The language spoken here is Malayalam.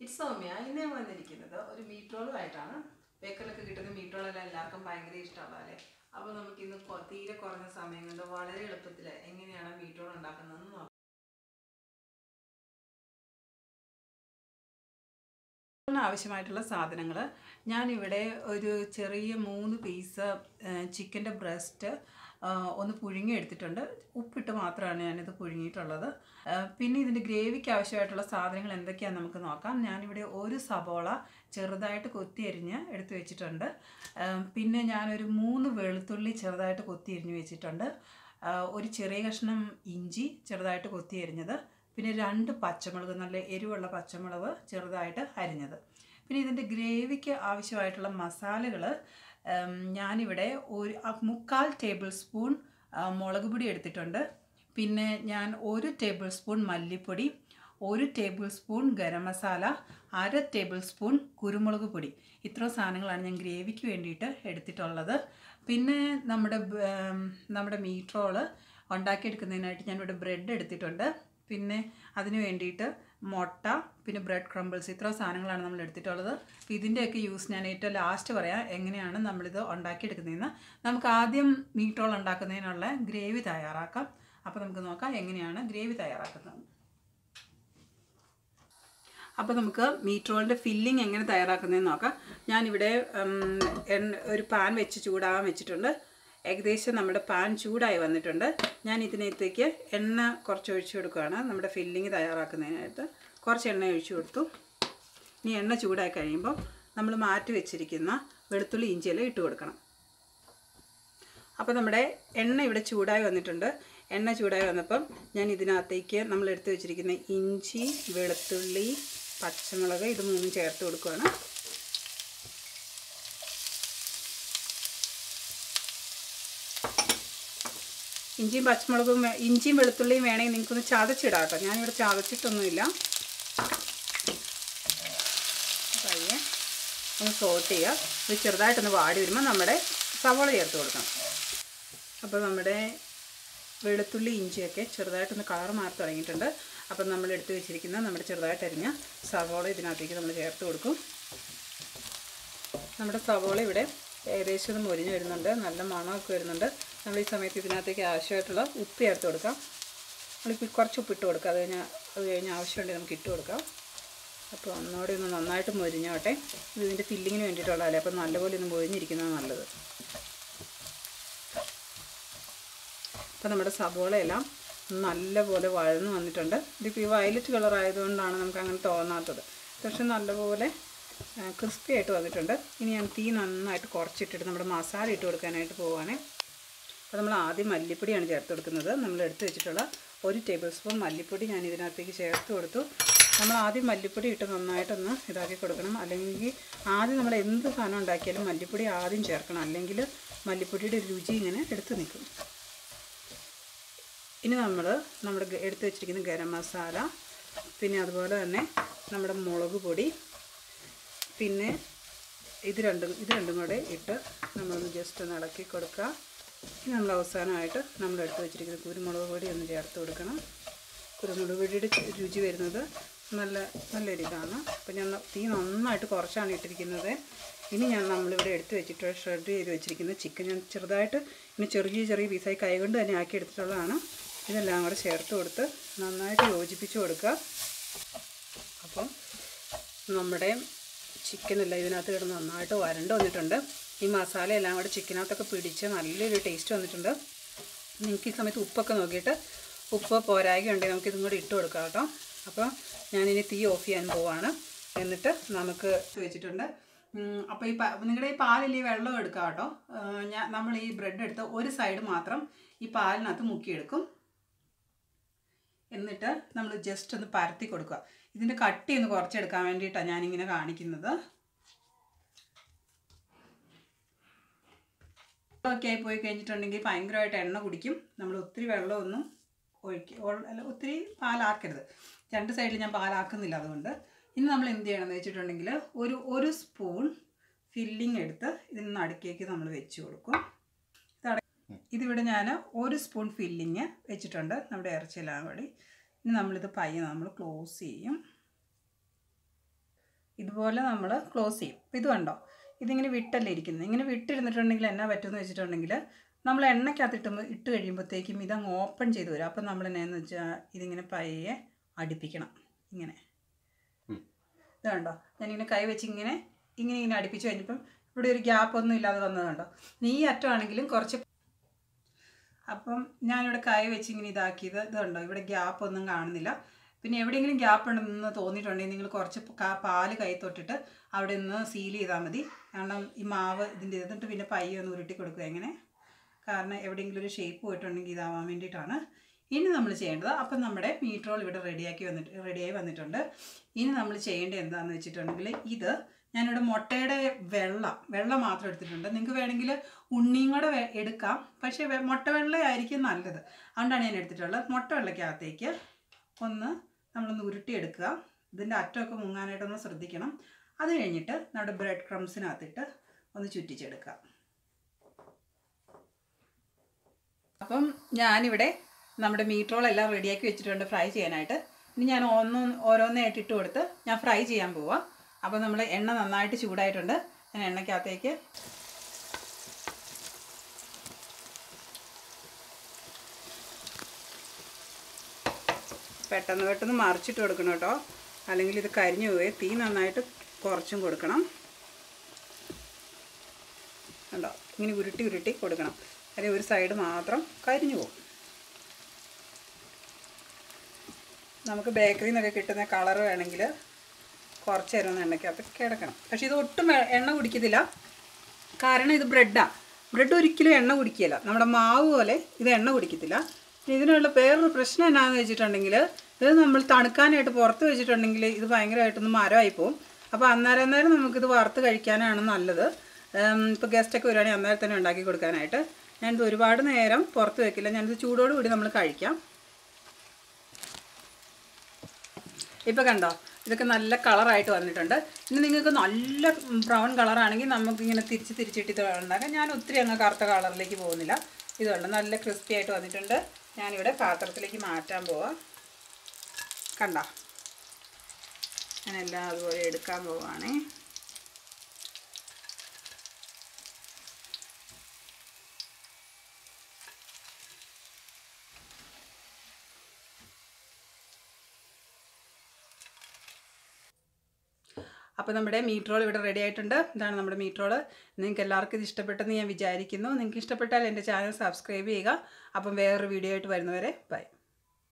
ഇറ്റ്സ് സൗമ്യ. ഇന്ന് ഞാൻ വന്നിരിക്കുന്നത് ഒരു മീറ്റ് റോളുമായിട്ടാണ്. ബേക്കറിലൊക്കെ കിട്ടുന്ന മീറ്റ് റോളെല്ലാം എല്ലാവർക്കും ഭയങ്കര ഇഷ്ടമുള്ളതല്ലേ. അപ്പോൾ നമുക്കിന്ന് തീരെ കുറഞ്ഞ സമയം കൊണ്ട് വളരെ എളുപ്പത്തിൽ എങ്ങനെയാണ് മീറ്റ് റോൾ ഉണ്ടാക്കുന്നതെന്ന് നോക്കാം. ആവശ്യമായിട്ടുള്ള സാധനങ്ങൾ ഞാനിവിടെ ഒരു ചെറിയ 3 പീസ് ചിക്കൻ്റെ ബ്രസ്റ്റ് ഒന്ന് പുഴുങ്ങി എടുത്തിട്ടുണ്ട്. ഉപ്പിട്ട് മാത്രമാണ് ഞാനിത് പുഴുങ്ങിയിട്ടുള്ളത്. പിന്നെ ഇതിൻ്റെ ഗ്രേവിക്ക് ആവശ്യമായിട്ടുള്ള സാധനങ്ങൾ എന്തൊക്കെയാണെന്ന് നമുക്ക് നോക്കാം. ഞാനിവിടെ ഒരു സബോള ചെറുതായിട്ട് കൊത്തി അരിഞ്ഞ് എടുത്ത് വെച്ചിട്ടുണ്ട്. പിന്നെ ഞാനൊരു 3 വെളുത്തുള്ളി ചെറുതായിട്ട് കൊത്തി അരിഞ്ഞ് വെച്ചിട്ടുണ്ട്. ഒരു ചെറിയ കഷ്ണം ഇഞ്ചി ചെറുതായിട്ട് കൊത്തി അരിഞ്ഞത്, പിന്നെ 2 പച്ചമുളക്, നല്ല എരിവുള്ള പച്ചമുളക് ചെറുതായിട്ട് അരിഞ്ഞത്. പിന്നെ ഇതിൻ്റെ ഗ്രേവിക്ക് ആവശ്യമായിട്ടുള്ള മസാലകൾ ഞാനിവിടെ ഒരു 3/4 ടേബിൾ സ്പൂൺ മുളക് പൊടി എടുത്തിട്ടുണ്ട്. പിന്നെ ഞാൻ 1 ടേബിൾ സ്പൂൺ മല്ലിപ്പൊടി, 1 table spoon garam masala, 1/2 table spoon കുരുമുളക് പൊടി. ഇത്ര സാധനങ്ങളാണ് ഞാൻ ഗ്രേവിക്ക് വേണ്ടിയിട്ട് എടുത്തിട്ടുള്ളത്. പിന്നെ നമ്മുടെ മീറ്റ് റോള് ഉണ്ടാക്കിയെടുക്കുന്നതിനായിട്ട് ഞാനിവിടെ ബ്രെഡ് എടുത്തിട്ടുണ്ട്. പിന്നെ അതിന് വേണ്ടിയിട്ട് മുട്ട, പിന്നെ ബ്രെഡ് ക്രംബിൾസ്, ഇത്ര സാധനങ്ങളാണ് നമ്മൾ എടുത്തിട്ടുള്ളത്. അപ്പോൾ ഇതിൻ്റെയൊക്കെ യൂസ് ഞാൻ ഏറ്റവും ലാസ്റ്റ് പറയാം, എങ്ങനെയാണ് നമ്മളിത് ഉണ്ടാക്കിയെടുക്കുന്നതെന്ന്. നമുക്ക് ആദ്യം മീറ്റ് റോൾ ഉണ്ടാക്കുന്നതിനുള്ള ഗ്രേവി തയ്യാറാക്കാം. അപ്പോൾ നമുക്ക് നോക്കാം എങ്ങനെയാണ് ഗ്രേവി തയ്യാറാക്കുന്നത്. അപ്പോൾ നമുക്ക് മീറ്റ് റോളിൻ്റെ ഫില്ലിംഗ് എങ്ങനെ തയ്യാറാക്കുന്നതെന്ന് നോക്കാം. ഞാനിവിടെ ഒരു പാൻ വെച്ച് ചൂടാകാൻ വെച്ചിട്ടുണ്ട്. ഏകദേശം നമ്മുടെ പാൻ ചൂടായി വന്നിട്ടുണ്ട്. ഞാൻ ഇതിനകത്തേക്ക് എണ്ണ കുറച്ച് ഒഴിച്ചു കൊടുക്കുകയാണ്. നമ്മുടെ ഫില്ലിങ് തയ്യാറാക്കുന്നതിനായിട്ട് കുറച്ച് എണ്ണ ഒഴിച്ചു കൊടുത്തു. ഇനി എണ്ണ ചൂടായി കഴിയുമ്പോൾ നമ്മൾ മാറ്റി വെച്ചിരിക്കുന്ന വെളുത്തുള്ളി ഇഞ്ചിയെല്ലാം ഇട്ട് കൊടുക്കണം. അപ്പോൾ നമ്മുടെ എണ്ണ ഇവിടെ ചൂടായി വന്നിട്ടുണ്ട്. എണ്ണ ചൂടായി വന്നപ്പം ഞാൻ ഇതിനകത്തേക്ക് നമ്മൾ എടുത്ത് വെച്ചിരിക്കുന്ന ഇഞ്ചി, വെളുത്തുള്ളി, പച്ചമുളക്, ഇത് 3 ചേർത്ത് കൊടുക്കുകയാണ്. ഇഞ്ചിയും പച്ചമുളകും, ഇഞ്ചിയും വെളുത്തുള്ളിയും വേണമെങ്കിൽ നിങ്ങൾക്കൊന്ന് ചതച്ചിടാം കേട്ടോ. ഞാനിവിടെ ചതച്ചിട്ടൊന്നുമില്ല. പയ്യെ ഒന്ന് സോട്ട് ചെയ്യുക. ഇത് ചെറുതായിട്ടൊന്ന് വാടി വരുമ്പോൾ നമ്മുടെ സവോള ചേർത്ത് കൊടുക്കണം. അപ്പോൾ നമ്മുടെ വെളുത്തുള്ളി ഇഞ്ചിയൊക്കെ ചെറുതായിട്ടൊന്ന് കളർ മാറി തുടങ്ങിയിട്ടുണ്ട്. അപ്പം നമ്മൾ എടുത്ത് വെച്ചിരിക്കുന്ന നമ്മുടെ ചെറുതായിട്ട് അരിഞ്ഞ സവോള ഇതിനകത്തേക്ക് നമ്മൾ ചേർത്ത് കൊടുക്കും. നമ്മുടെ സവോള ഇവിടെ ഏകദേശം ഒന്ന് മൊരിഞ്ഞ് വരുന്നുണ്ട്, നല്ല മണമൊക്കെ വരുന്നുണ്ട്. നമ്മൾ ഈ സമയത്ത് ഇതിനകത്തേക്ക് ആവശ്യമായിട്ടുള്ള ഉപ്പ് ചേർത്ത് കൊടുക്കാം. നമ്മളിപ്പോൾ കുറച്ച് ഉപ്പിട്ട് കൊടുക്കാം. അത് കഴിഞ്ഞ് ആവശ്യമുണ്ടെങ്കിൽ നമുക്ക് ഇട്ട് കൊടുക്കാം. അപ്പോൾ ഒന്നുകൂടി ഒന്ന് നന്നായിട്ട് മൊരിഞ്ഞോട്ടെ. ഇതിൻ്റെ ഫില്ലിങ്ങിന് വേണ്ടിയിട്ടുള്ളതല്ലേ, അപ്പോൾ നല്ലപോലെ ഒന്ന് മൊരിഞ്ഞിരിക്കുന്നതാണ് നല്ലത്. അപ്പോൾ നമ്മുടെ സവോളയെല്ലാം നല്ലപോലെ വഴന്ന് വന്നിട്ടുണ്ട്. ഇതിപ്പോൾ ഈ വയലറ്റ് കളർ ആയതുകൊണ്ടാണ് നമുക്ക് അങ്ങനെ തോന്നാത്തത്. പക്ഷെ നല്ലപോലെ ക്രിസ്പി ആയിട്ട് വന്നിട്ടുണ്ട്. ഇനി ഞാൻ തീ നന്നായിട്ട് കുറച്ചിട്ടിട്ട് നമ്മുടെ മസാല ഇട്ട് കൊടുക്കാനായിട്ട് പോവുകയാണ്. അപ്പോൾ നമ്മൾ ആദ്യം മല്ലിപ്പൊടിയാണ് ചേർത്ത് കൊടുക്കുന്നത്. നമ്മൾ എടുത്ത് വെച്ചിട്ടുള്ള 1 ടേബിൾ സ്പൂൺ മല്ലിപ്പൊടി ഞാൻ ഇതിനകത്തേക്ക് ചേർത്ത് കൊടുത്തു. നമ്മൾ ആദ്യം മല്ലിപ്പൊടി ഇട്ട് നന്നായിട്ടൊന്ന് ഇതാക്കി കൊടുക്കണം. അല്ലെങ്കിൽ ആദ്യം നമ്മൾ എന്ത് സാധനം ഉണ്ടാക്കിയാലും മല്ലിപ്പൊടി ആദ്യം ചേർക്കണം, അല്ലെങ്കിൽ മല്ലിപ്പൊടിയുടെ രുചി ഇങ്ങനെ എടുത്ത് നിൽക്കും. ഇനി നമ്മുടെ എടുത്ത് വെച്ചിരിക്കുന്ന ഗരം മസാല, പിന്നെ അതുപോലെ തന്നെ നമ്മുടെ മുളക് പൊടി, പിന്നെ ഇത് രണ്ടും കൂടെ ഇട്ട് നമ്മളൊന്ന് ജസ്റ്റ് ഒന്ന് ഇളക്കി കൊടുക്കുക. ഇനി നമ്മൾ അവസാനമായിട്ട് നമ്മൾ എടുത്ത് വെച്ചിരിക്കുന്ന കുരുമുളക് പൊടി ഒന്ന് ചേർത്ത് കൊടുക്കണം. കുരുമുളക് പൊടിയുടെ രുചി വരുന്നത് നല്ലൊരിതാണ്. അപ്പോൾ ഞാൻ തീ നന്നായിട്ട് കുറച്ചാണ് ഇട്ടിരിക്കുന്നത്. ഇനി നമ്മളിവിടെ എടുത്ത് വെച്ചിട്ട് ഷ്രെഡ് ചെയ്ത് വെച്ചിരിക്കുന്ന ചിക്കൻ ഞാൻ ചെറുതായിട്ട് ഇനി ചെറിയ പീസായി കൈകൊണ്ട് തന്നെ ആക്കി എടുത്തിട്ടുള്ളതാണ്. ഇതെല്ലാം കൂടെ ചേർത്ത് കൊടുത്ത് നന്നായിട്ട് യോജിപ്പിച്ച് കൊടുക്കുക. അപ്പം നമ്മുടെ ചിക്കനെല്ലാം ഇതിനകത്ത് കിടന്ന് നന്നായിട്ട് വരണ്ട് വന്നിട്ടുണ്ട്. ഈ മസാല എല്ലാം കൂടെ ചിക്കനകത്തൊക്കെ പിടിച്ച് നല്ലൊരു ടേസ്റ്റ് വന്നിട്ടുണ്ട്. നിങ്ങൾക്ക് ഈ സമയത്ത് ഉപ്പൊക്കെ നോക്കിയിട്ട് ഉപ്പ് പോരായ്കയുണ്ടെങ്കിൽ നമുക്കിതും കൂടി ഇട്ട് കൊടുക്കാം കേട്ടോ. അപ്പോൾ ഞാനിനി തീ ഓഫ് ചെയ്യാൻ പോവാണ്. എന്നിട്ട് നമുക്ക് വെച്ചിട്ടുണ്ട്. അപ്പോൾ നിങ്ങളുടെ ഈ പാലിൽ ഈ വെള്ളം എടുക്കാം കേട്ടോ. നമ്മൾ ഈ ബ്രെഡ് എടുത്ത് ഒരു സൈഡ് മാത്രം ഈ പാലിനകത്ത് മുക്കിയെടുക്കും. എന്നിട്ട് നമ്മൾ ജസ്റ്റ് ഒന്ന് പരത്തി കൊടുക്കുക. ഇതിൻ്റെ കട്ടി ഒന്ന് കുറച്ചെടുക്കാൻ വേണ്ടിയിട്ടാണ് ഞാനിങ്ങനെ കാണിക്കുന്നത്. ഒക്കെ ആയി പോയി കഴിഞ്ഞിട്ടുണ്ടെങ്കിൽ ഭയങ്കരമായിട്ട് എണ്ണ കുടിക്കും. നമ്മൾ ഒത്തിരി വെള്ളമൊന്നും ഒത്തിരി പാലാക്കരുത്. 2 സൈഡിൽ ഞാൻ പാലാക്കുന്നില്ല. അതുകൊണ്ട് ഇനി നമ്മൾ എന്ത് ചെയ്യണമെന്ന് വെച്ചിട്ടുണ്ടെങ്കിൽ ഒരു സ്പൂൺ ഫില്ലിംഗ് എടുത്ത് ഇതിന് നടുക്കേക്ക് നമ്മൾ വെച്ച് കൊടുക്കും. ഇതിവിടെ ഞാൻ 1 സ്പൂൺ ഫില്ലിങ് വെച്ചിട്ടുണ്ട് നമ്മുടെ ഇറച്ചിയെല്ലാം കൂടി. ഇനി നമ്മളിത് പയ്യെ നമ്മൾ ക്ലോസ് ചെയ്യും. ഇതുപോലെ നമ്മൾ ക്ലോസ് ചെയ്യും. ഇത് കണ്ടോ, ഇതിങ്ങനെ വിട്ടല്ലേ ഇരിക്കുന്നത്. ഇങ്ങനെ വിട്ടിരുന്നിട്ടുണ്ടെങ്കിൽ എന്നാ പറ്റുമെന്ന് വെച്ചിട്ടുണ്ടെങ്കിൽ നമ്മൾ എണ്ണയ്ക്കകത്തിട്ട് ഇട്ട് കഴിയുമ്പോഴത്തേക്കും ഇതങ്ങ് ഓപ്പൺ ചെയ്ത് വരും. അപ്പം നമ്മൾ എന്നാന്ന് വെച്ചാൽ ഇതിങ്ങനെ പയ്യെ അടുപ്പിക്കണം. ഇങ്ങനെ ഇത് കണ്ടോ, ഞാനിങ്ങനെ കൈ വെച്ച് ഇങ്ങനെ ഇങ്ങനെ ഇങ്ങനെ അടുപ്പിച്ച് കഴിഞ്ഞപ്പം ഇവിടെ ഒരു ഗ്യാപ്പൊന്നും ഇല്ലാതെ വന്നത് കണ്ടോ. ഈ അറ്റമാണെങ്കിലും കുറച്ച്, അപ്പം ഞാനിവിടെ കൈ വെച്ച് ഇങ്ങനെ ഇതാക്കിയത് ഇത് കണ്ടോ, ഇവിടെ ഗ്യാപ്പൊന്നും കാണുന്നില്ല. പിന്നെ എവിടെയെങ്കിലും ഗ്യാപ്പ് ഉണ്ടെന്ന് തോന്നിയിട്ടുണ്ടെങ്കിൽ നിങ്ങൾ കുറച്ച് പാല് കൈ തൊട്ടിട്ട് അവിടെ നിന്ന് സീൽ ചെയ്താൽ മതി. കാരണം ഈ മാവ് ഇതിൻ്റെ എന്നിട്ട് പിന്നെ പയ്യെ ഒന്ന് ഉരുട്ടി കൊടുക്കുക എങ്ങനെ, കാരണം എവിടെയെങ്കിലും ഒരു ഷേപ്പ് പോയിട്ടുണ്ടെങ്കിൽ ഇതാവാൻ വേണ്ടിയിട്ടാണ്. ഇനി നമ്മൾ ചെയ്യേണ്ടത്, അപ്പം നമ്മുടെ മീറ്റ് റോൾ ഇവിടെ റെഡിയായി വന്നിട്ടുണ്ട്. ഇനി നമ്മൾ ചെയ്യേണ്ടത് എന്താണെന്ന് വെച്ചിട്ടുണ്ടെങ്കിൽ ഇത് ഞാനിവിടെ മുട്ടയുടെ വെള്ള മാത്രം എടുത്തിട്ടുണ്ട്. നിങ്ങൾക്ക് വേണമെങ്കിൽ ഉണ്ണിയും കൂടെ എടുക്കാം, പക്ഷേ മുട്ട വെള്ളയായിരിക്കും നല്ലത്. അതുകൊണ്ടാണ് ഞാൻ എടുത്തിട്ടുള്ളത്. മുട്ട വെള്ളയ്ക്കകത്തേക്ക് ഒന്ന് നമ്മളൊന്ന് ഉരുട്ടിയെടുക്കുക. ഇതിൻ്റെ അറ്റമൊക്കെ മുങ്ങാനായിട്ടൊന്ന് ശ്രദ്ധിക്കണം. അത് കഴിഞ്ഞിട്ട് നമ്മുടെ ബ്രെഡ് ക്രംസിനകത്തിട്ട് ഒന്ന് ചുറ്റിച്ചെടുക്കുക. അപ്പം ഞാനിവിടെ നമ്മുടെ മീറ്റ് റോൾ എല്ലാം റെഡിയാക്കി വെച്ചിട്ടുണ്ട് ഫ്രൈ ചെയ്യാനായിട്ട്. ഇനി ഞാൻ ഓരോന്നായിട്ട് ഇട്ട് കൊടുത്ത് ഞാൻ ഫ്രൈ ചെയ്യാൻ പോവാം. അപ്പോൾ നമ്മൾ എണ്ണ നന്നായിട്ട് ചൂടായിട്ടുണ്ട്. ഞാൻ എണ്ണയ്ക്കകത്തേക്ക് പെട്ടെന്ന് മറിച്ചിട്ട് കൊടുക്കണം കേട്ടോ, അല്ലെങ്കിൽ ഇത് കരിഞ്ഞു പോയി. തീ നന്നായിട്ട് കുറച്ചും കൊടുക്കണം. കണ്ടോ, ഇങ്ങനെ ഉരുട്ടി കൊടുക്കണം, അല്ലെങ്കിൽ ഒരു സൈഡ് മാത്രം കരിഞ്ഞു പോകും. നമുക്ക് ബേക്കറിയിൽ നിന്നൊക്കെ കിട്ടുന്ന കളർ വേണമെങ്കിൽ കുറച്ച് നേരം ഒന്ന് എണ്ണയ്ക്കകത്ത് കിടക്കണം. പക്ഷേ ഇത് ഒട്ടും എണ്ണ കുടിക്കത്തില്ല, കാരണം ഇത് ബ്രെഡാണ്. ബ്രെഡ് ഒരിക്കലും എണ്ണ കുടിക്കില്ല, നമ്മുടെ മാവ് പോലെ ഇത് എണ്ണ കുടിക്കത്തില്ല. ഇതിനുള്ള വേറൊരു പ്രശ്നം എന്നാന്ന് വെച്ചിട്ടുണ്ടെങ്കിൽ ഇത് നമ്മൾ തണുക്കാനായിട്ട് പുറത്ത് വെച്ചിട്ടുണ്ടെങ്കിൽ ഇത് ഭയങ്കരമായിട്ടൊന്ന് മരമായി പോകും. അപ്പോൾ അന്നേരം നമുക്കിത് വറുത്ത് കഴിക്കാനാണ് നല്ലത്. ഇപ്പോൾ ഗസ്റ്റൊക്കെ വരുവാണെങ്കിൽ അന്നേരം തന്നെ ഉണ്ടാക്കി കൊടുക്കാനായിട്ട്. ഞാനിത് ഒരുപാട് നേരം പുറത്ത് വെക്കില്ല, ഞാനിത് ചൂടോടുകൂടി നമ്മൾ കഴിക്കാം. ഇപ്പോൾ കണ്ടോ, ഇതൊക്കെ നല്ല കളറായിട്ട് വന്നിട്ടുണ്ട്. ഇനി നിങ്ങൾക്ക് നല്ല ബ്രൗൺ കളറാണെങ്കിൽ നമുക്കിങ്ങനെ തിരിച്ചിട്ട് ഇത് ഉണ്ടാക്കാം. ഞാൻ ഒത്തിരി അങ്ങ് കറുത്ത കളറിലേക്ക് പോകുന്നില്ല. ഇതുണ്ട്, നല്ല ക്രിസ്പി ആയിട്ട് വന്നിട്ടുണ്ട്. ഞാനിവിടെ പാത്രത്തിലേക്ക് മാറ്റാൻ പോവാം. കണ്ടോ, ഞാനെല്ലാം അതുപോലെ എടുക്കാൻ പോവുകയാണേ. അപ്പോൾ നമ്മുടെ മീറ്റ് റോൾ ഇവിടെ റെഡി ആയിട്ടുണ്ട്. ഇതാണ് നമ്മുടെ മീറ്റ് റോൾ. നിങ്ങൾക്ക് എല്ലാവർക്കും ഇത് ഇഷ്ടപ്പെട്ടെന്ന് ഞാൻ വിചാരിക്കുന്നു. നിങ്ങൾക്ക് ഇഷ്ടപ്പെട്ടാൽ എൻ്റെ ചാനൽ സബ്സ്ക്രൈബ് ചെയ്യുക. അപ്പം വേറൊരു വീഡിയോ ആയിട്ട് വരുന്നവരെ ബൈ.